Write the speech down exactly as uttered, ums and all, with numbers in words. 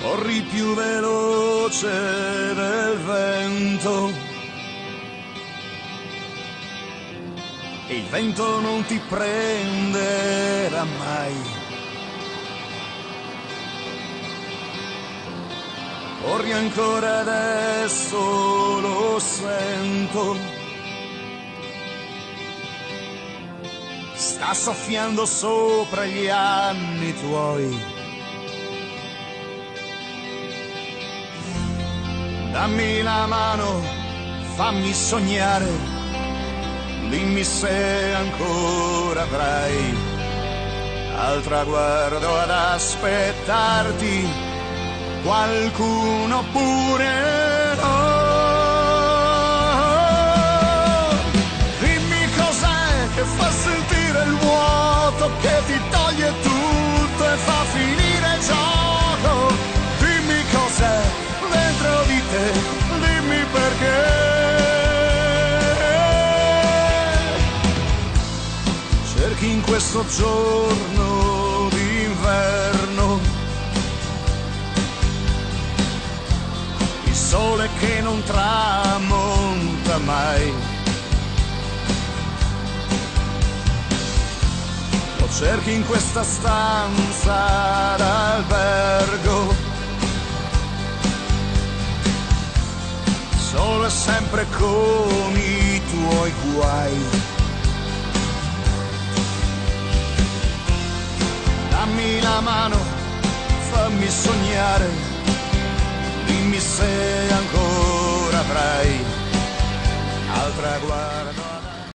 corri più veloce del vento e il vento non ti prenderà mai. Corri ancora adesso, lo sento, sta soffiando sopra gli anni tuoi. Dammi la mano, fammi sognare, dimmi se ancora avrai al traguardo ad aspettarti qualcuno pure no. Dimmi cos'è che fa sentire il vuoto, che ti toglie tutto e fa finire il gioco. Dimmi cos'è dentro di te, dimmi perché. Cerchi in questo giorno d'inverno il sole che non tramonta mai. Lo cerchi in questa stanza d'albergo, solo e sempre con i tuoi guai. Dammi la mano, fammi sognare, dimmi se ancora avrai al traguardo